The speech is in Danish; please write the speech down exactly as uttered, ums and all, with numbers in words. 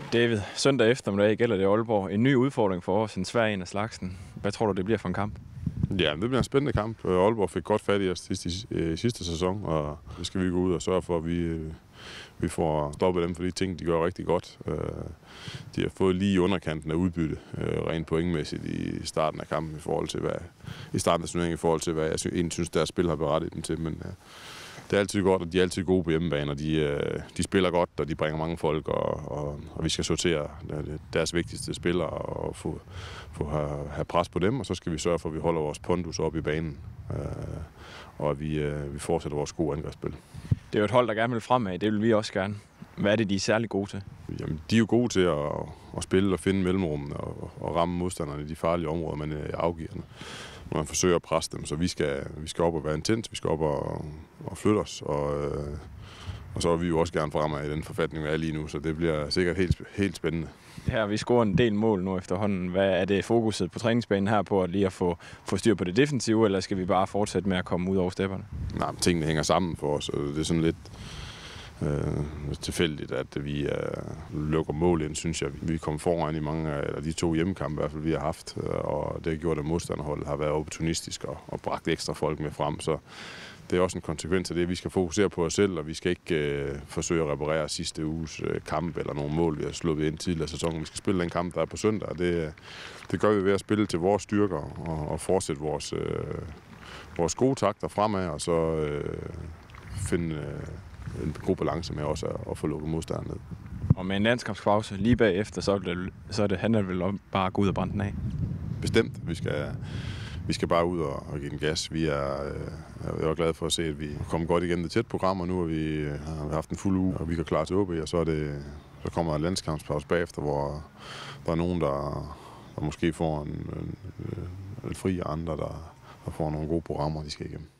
David, søndag eftermiddag gælder det Aalborg. En ny udfordring for os, en svær en af slagsen. Hvad tror du, det bliver for en kamp? Ja, det bliver en spændende kamp. Aalborg fik godt fat i os sidste, sidste sæson, og det skal vi gå ud og sørge for, at vi, vi får stoppet dem for de ting, de gør rigtig godt. De har fået lige underkanten af udbytte, rent pointmæssigt i starten af kampen i forhold til, hvad, i starten af turneringen i forhold til, hvad jeg egentlig synes, deres spil har berettiget dem til. Men det er altid godt, og de er altid gode på hjemmebane, og de, de spiller godt, og de bringer mange folk, og, og, og vi skal sortere deres vigtigste spillere og få, få have, have pres på dem, og så skal vi sørge for, at vi holder vores pondus op i banen, og at vi, vi fortsætter vores gode angrebsspil. Det er jo et hold, der gerne vil fremad, det vil vi også gerne. Hvad er det, de er særlig gode til? Jamen, de er jo gode til at, at spille og finde mellemrummene og, og ramme modstanderne i de farlige områder, man afgiver dem. Når man forsøger at presse dem, så vi skal, vi skal op og være intens, vi skal op og, og flytte os, og, øh, og så vil vi jo også gerne fremad i den forfatning, vi er lige nu, så det bliver sikkert helt, helt spændende. Her vi scorer en del mål nu efterhånden. Hvad er det fokuset på træningsbanen her på, at lige at få, få styr på det defensive, eller skal vi bare fortsætte med at komme ud over stepperne? Nej, men tingene hænger sammen for os, og det er sådan lidt øh, tilfældigt, at vi øh, lukker mål ind, synes jeg. Vi kom foran i mange af de to hjemmekampe, i hvert fald vi har haft, og det har gjort, at modstanderholdet har været opportunistisk og, og bragt ekstra folk med frem, så det er også en konsekvens af det. Vi skal fokusere på os selv, og vi skal ikke øh, forsøge at reparere sidste uges øh, kamp eller nogle mål, vi har sluppet ind tidligere i sæsonen. Vi skal spille den kamp, der er på søndag, og det, det gør vi ved at spille til vores styrker og, og fortsætte vores, øh, vores gode takter fremad, og så øh, finde øh, en god balance med også at, at få lukket modstanderen ned. Og med en landskampspause lige bagefter, så er det, så er det handler vel om bare at gå ud og brænde den af? Bestemt. Vi skal... Vi skal bare ud og, og give den gas. Vi er, øh, jeg er glad for at se, at vi kommer godt igennem det tæt program, og nu har vi, har vi haft en fuld uge, og vi kan klare til O B, og så, er det, så kommer der en landskampspause bagefter, hvor der er nogen, der, der måske får en, en, en fri, og andre, der, der får nogle gode programmer, de skal igennem.